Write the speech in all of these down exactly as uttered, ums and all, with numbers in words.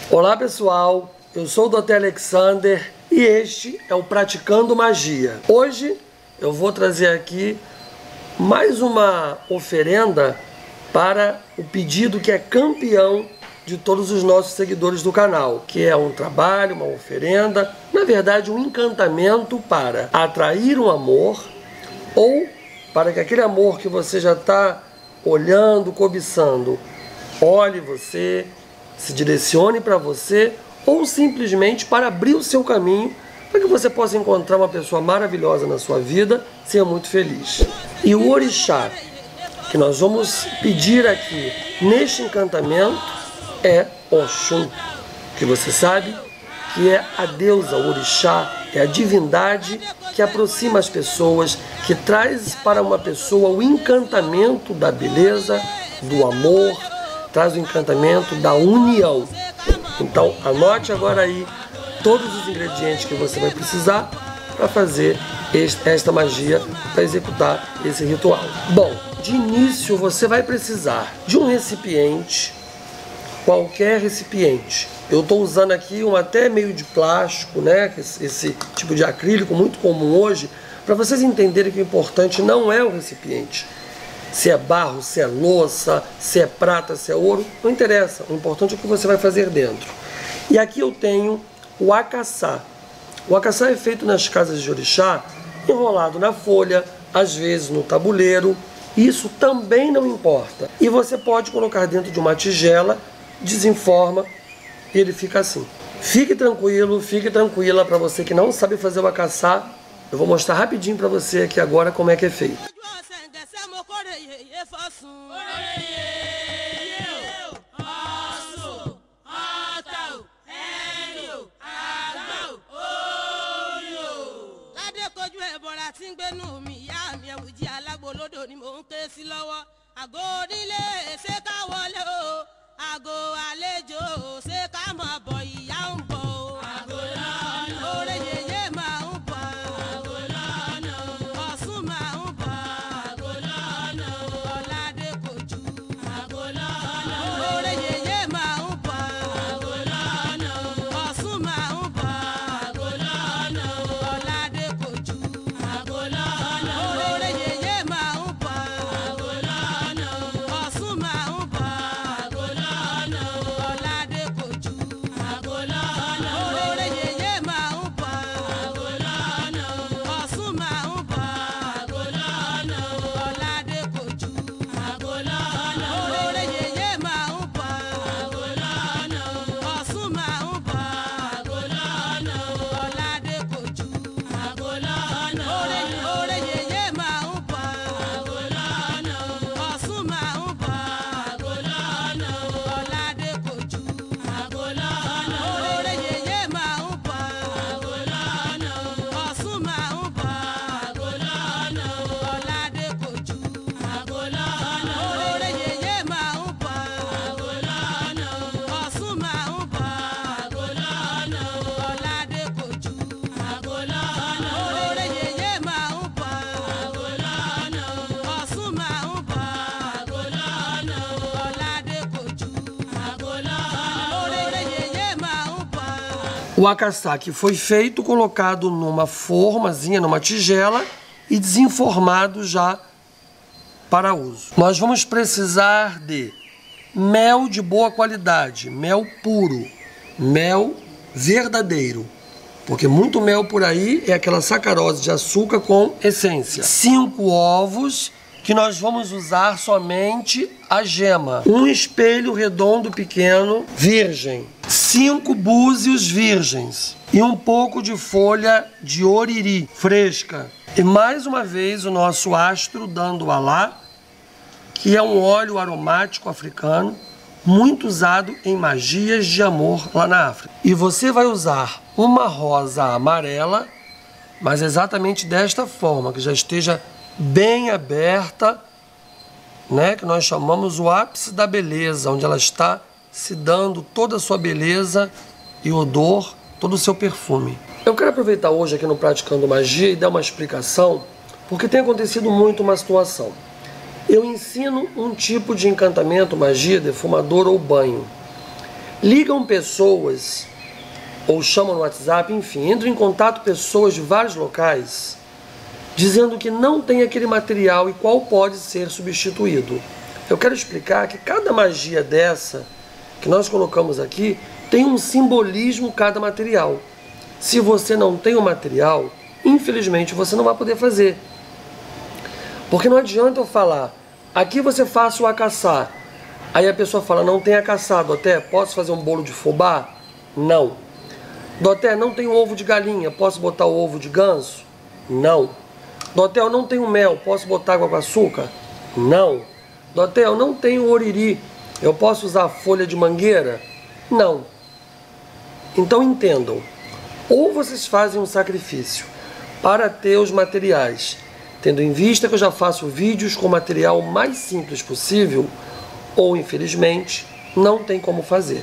Olá pessoal, eu sou o doutor Alexander e este é o Praticando Magia. Hoje eu vou trazer aqui mais uma oferenda para o pedido que é campeão de todos os nossos seguidores do canal, que é um trabalho, uma oferenda, na verdade um encantamento para atrair um amor ou para que aquele amor que você já está olhando, cobiçando, olhe você, se direcione para você ou simplesmente para abrir o seu caminho para que você possa encontrar uma pessoa maravilhosa na sua vida, ser muito feliz. E o orixá que nós vamos pedir aqui neste encantamento é Oxum, que você sabe que é a deusa orixá, é a divindade que aproxima as pessoas, que traz para uma pessoa o encantamento da beleza, do amor, traz o encantamento da união. Então anote agora aí todos os ingredientes que você vai precisar para fazer esta magia, para executar esse ritual. Bom, de início você vai precisar de um recipiente, qualquer recipiente. Eu estou usando aqui um até meio de plástico, né? Esse, esse tipo de acrílico muito comum hoje, para vocês entenderem que o importante não é o recipiente. Se é barro, se é louça, se é prata, se é ouro, não interessa. O importante é o que você vai fazer dentro. E aqui eu tenho o acaçá. O acaçá é feito nas casas de orixá, enrolado na folha, às vezes no tabuleiro. Isso também não importa. E você pode colocar dentro de uma tigela, desenforma e ele fica assim. Fique tranquilo, fique tranquila. Para você que não sabe fazer o acaçá, eu vou mostrar rapidinho para você aqui agora como é que é feito. O acaçá que foi feito, colocado numa formazinha, numa tigela e desenformado já para uso. Nós vamos precisar de mel de boa qualidade, mel puro, mel verdadeiro, porque muito mel por aí é aquela sacarose de açúcar com essência. Cinco ovos, que nós vamos usar somente a gema. Um espelho redondo pequeno, virgem. Cinco búzios virgens. E um pouco de folha de oriri, fresca. E mais uma vez o nosso astro dando alá, que é um óleo aromático africano, muito usado em magias de amor lá na África. E você vai usar uma rosa amarela, mas exatamente desta forma, que já esteja bem aberta, né, que nós chamamos o ápice da beleza, onde ela está se dando toda a sua beleza e odor, todo o seu perfume. Eu quero aproveitar hoje aqui no Praticando Magia e dar uma explicação, porque tem acontecido muito uma situação. Eu ensino um tipo de encantamento, magia, defumador ou banho. Ligam pessoas, ou chamam no WhatsApp, enfim, entram em contato pessoas de vários locais, dizendo que não tem aquele material e qual pode ser substituído. Eu quero explicar que cada magia dessa, que nós colocamos aqui, tem um simbolismo cada material. Se você não tem o material, infelizmente você não vai poder fazer. Porque não adianta eu falar, aqui você faça o acaçar. Aí a pessoa fala, não tem acaçar, Doté, posso fazer um bolo de fubá? Não. Doté, não tem ovo de galinha, posso botar o ovo de ganso? Não. Doté, eu não tenho mel, posso botar água com açúcar? Não. Doté, eu não tenho oriri, eu posso usar folha de mangueira? Não. Então entendam, ou vocês fazem um sacrifício para ter os materiais, tendo em vista que eu já faço vídeos com o material mais simples possível, ou infelizmente não tem como fazer.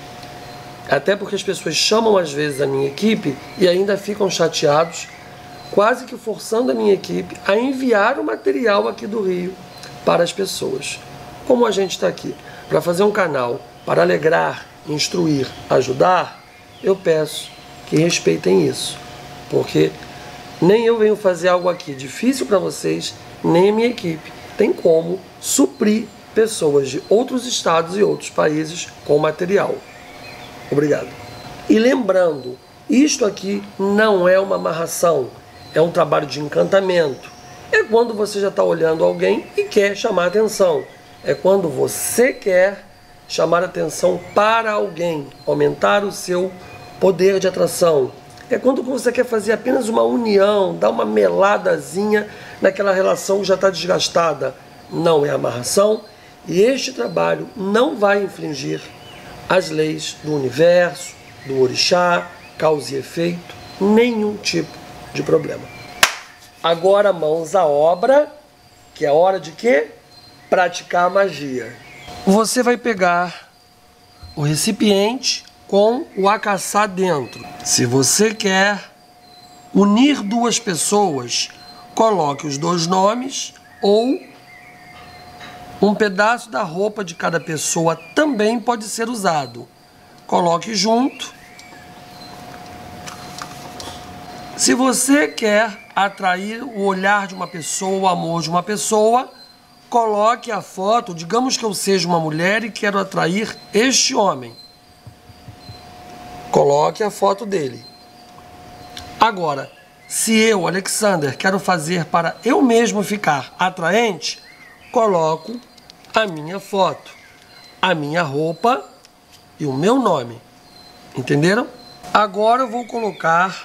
Até porque as pessoas chamam às vezes a minha equipe e ainda ficam chateados, quase que forçando a minha equipe a enviar o material aqui do Rio para as pessoas. Como a gente está aqui para fazer um canal, para alegrar, instruir, ajudar, eu peço que respeitem isso, porque nem eu venho fazer algo aqui difícil para vocês, nem a minha equipe tem como suprir pessoas de outros estados e outros países com material. Obrigado. E lembrando, isto aqui não é uma amarração, é um trabalho de encantamento. É quando você já está olhando alguém e quer chamar atenção. É quando você quer chamar atenção para alguém, aumentar o seu poder de atração. É quando você quer fazer apenas uma união, dar uma meladazinha naquela relação que já está desgastada. Não é amarração e este trabalho não vai infringir as leis do universo, do orixá, causa e efeito, nenhum tipo de problema. Agora mãos à obra, que é hora de quê? Praticar a magia. Você vai pegar o recipiente com o acaçá dentro. Se você quer unir duas pessoas, coloque os dois nomes ou um pedaço da roupa de cada pessoa também pode ser usado. Coloque junto. Se você quer atrair o olhar de uma pessoa, o amor de uma pessoa, coloque a foto, digamos que eu seja uma mulher e quero atrair este homem. Coloque a foto dele. Agora, se eu, Alexander, quero fazer para eu mesmo ficar atraente, coloco a minha foto, a minha roupa e o meu nome. Entenderam? Agora eu vou colocar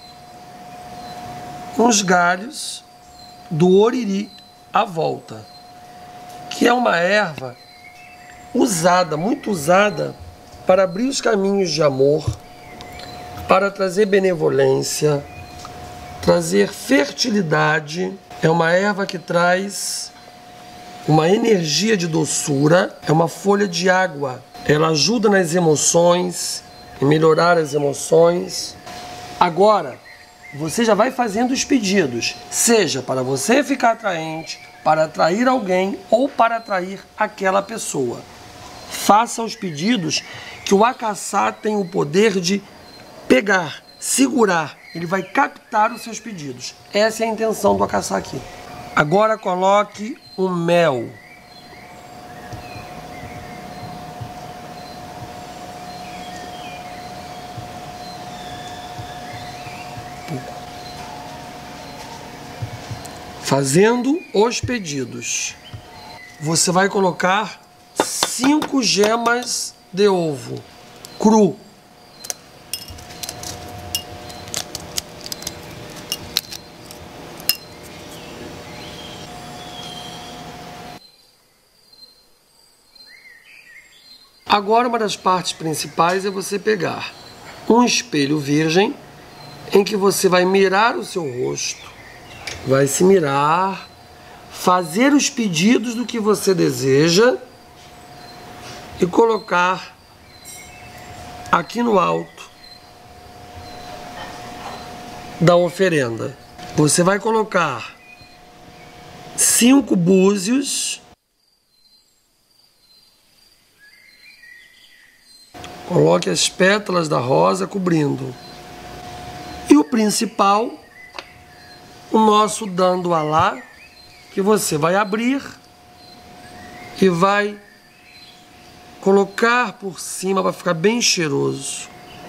uns galhos do oriri à volta, que é uma erva usada, muito usada, para abrir os caminhos de amor, para trazer benevolência, trazer fertilidade. É uma erva que traz uma energia de doçura, é uma folha de água. Ela ajuda nas emoções, em melhorar as emoções. Agora, você já vai fazendo os pedidos, seja para você ficar atraente, para atrair alguém ou para atrair aquela pessoa. Faça os pedidos que o acaçá tem o poder de pegar, segurar, ele vai captar os seus pedidos. Essa é a intenção do acaçá aqui. Agora coloque o mel. Fazendo os pedidos, você vai colocar cinco gemas de ovo cru. Agora, uma das partes principais é você pegar um espelho virgem em que você vai mirar o seu rosto, vai se mirar, fazer os pedidos do que você deseja e colocar aqui no alto da oferenda. Você vai colocar cinco búzios, Coloque as pétalas da rosa cobrindo. E o principal, o nosso dando alá, que você vai abrir e vai colocar por cima para ficar bem cheiroso.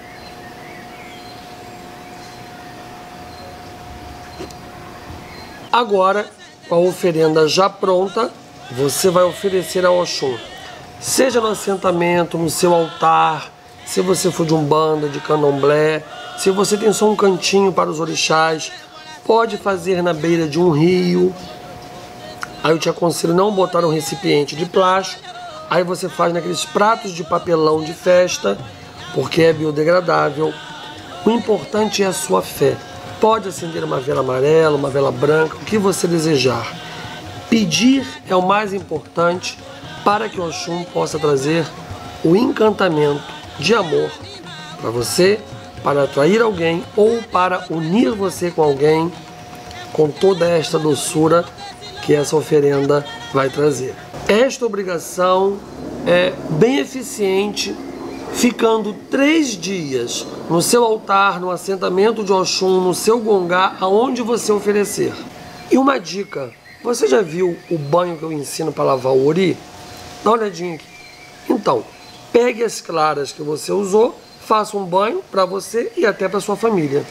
Agora, com a oferenda já pronta, você vai oferecer ao Oxum. Seja no assentamento, no seu altar, se você for de umbanda, de candomblé, se você tem só um cantinho para os orixás, pode fazer na beira de um rio. Aí eu te aconselho não botar um recipiente de plástico. Aí você faz naqueles pratos de papelão de festa, porque é biodegradável. O importante é a sua fé. Pode acender uma vela amarela, uma vela branca, o que você desejar. Pedir é o mais importante para que o Oxum possa trazer o encantamento de amor para você, para atrair alguém ou para unir você com alguém, com toda esta doçura que essa oferenda vai trazer. Esta obrigação é bem eficiente, ficando três dias no seu altar, no assentamento de Oxum, no seu gongá, aonde você oferecer. E uma dica, você já viu o banho que eu ensino para lavar o ori? Dá uma olhadinha aqui. Então, pegue as claras que você usou, faça um banho para você e até para sua família.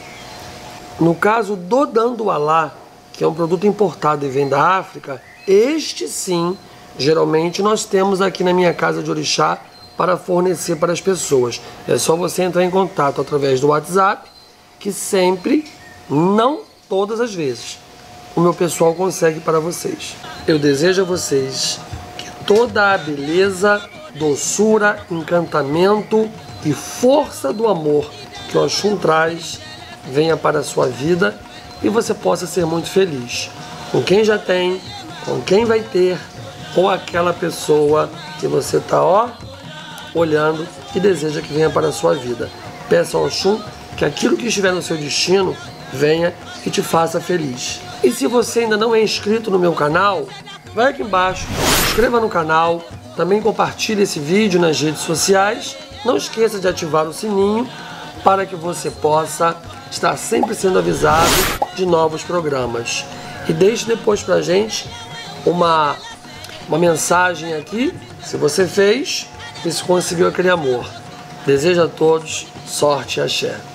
No caso do dando alá, que é um produto importado e vem da África, este sim, geralmente nós temos aqui na minha casa de orixá para fornecer para as pessoas. É só você entrar em contato através do WhatsApp, que sempre, não todas as vezes, o meu pessoal consegue para vocês. Eu desejo a vocês que toda a beleza, doçura, encantamento e força do amor que o Oxum traz venha para a sua vida e você possa ser muito feliz com quem já tem, com quem vai ter, ou aquela pessoa que você está, ó, olhando e deseja que venha para a sua vida. Peça ao Oxum que aquilo que estiver no seu destino venha e te faça feliz. E se você ainda não é inscrito no meu canal, vai aqui embaixo, se inscreva no canal, também compartilhe esse vídeo nas redes sociais. Não esqueça de ativar o sininho para que você possa estar sempre sendo avisado de novos programas. E deixe depois pra gente uma, uma mensagem aqui, se você fez e se conseguiu aquele amor. Desejo a todos sorte e axé.